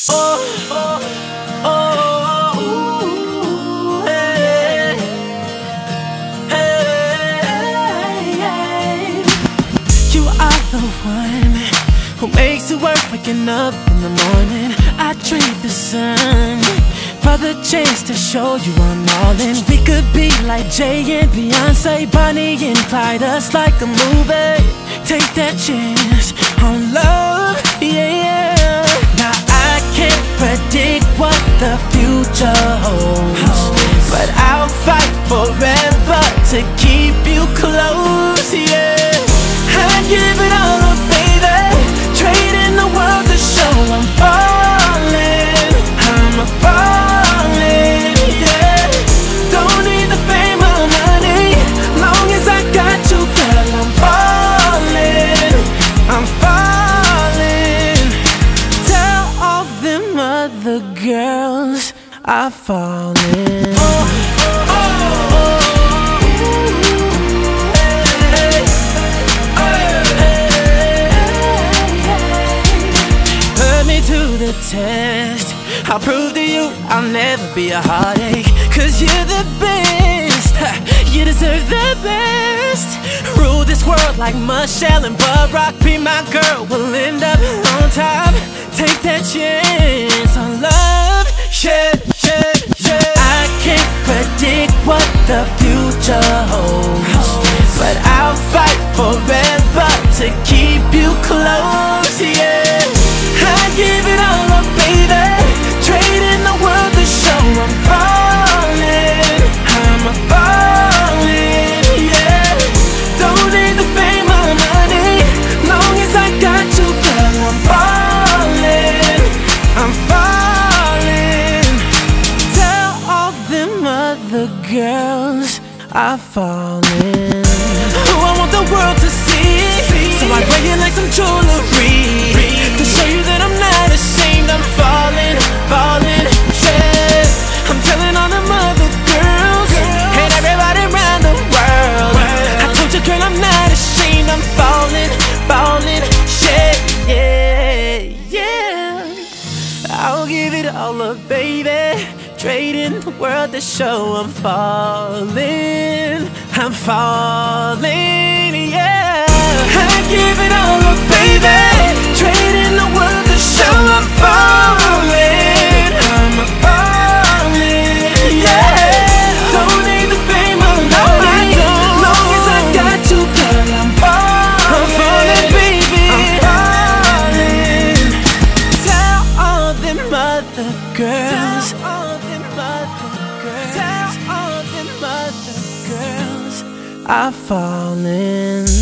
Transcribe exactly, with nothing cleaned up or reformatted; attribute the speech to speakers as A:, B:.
A: Oh, oh, oh, ooh, hey, hey, hey. You are the one who makes it worth waking up in the morning. I trade the sun for the chance to show you I'm all in. We could be like Jay and Beyonce, Bonnie and Clyde, us like a movie. Take that chance on love, yeah. Now I can't predict what the future holds, but I'll fight forever to keep you close, yeah. I give it all up, baby, trading the world to show I'm falling, I'm a falling, yeah. Don't need the fame or money, long as I got you, girl, I'm falling, I'm falling. Tell all them other girls I'm falling. Oh, oh, oh, oh. To the test, I'll prove to you I'll never be a heartache. Cause you're the best, you deserve the best. Rule this world like Michelle and Barack. Be my girl, we'll end up on top. Take that chance on love, yeah, yeah, yeah. I can't predict what the future holds, but I'll fight forever to keep you close, yeah. I give it all up, baby, trading the world to show I'm falling, I'm a falling, yeah. Don't need the fame or money, long as I got you, girl, I'm falling, I'm falling. Tell all them other girls I'm falling. Oh, I want the world to see it, so I wear it like some jewelry to show you that I'm not ashamed. I'm falling, falling, yeah. I'm telling all them other girls and everybody around the world, I told you, girl, I'm not ashamed. I'm falling, falling, yeah, yeah, yeah. I'll give it all up, baby, trading the world to show I'm falling, I'm falling, yeah. I give it all up, baby, trading the world to show I'm falling, I'm falling, yeah. Don't need the fame or money, long as I got you, girl, I'm falling, I'm falling, baby, I'm falling. Tell all them other girls, tell all them other girls, tell all them other girls I'm falling.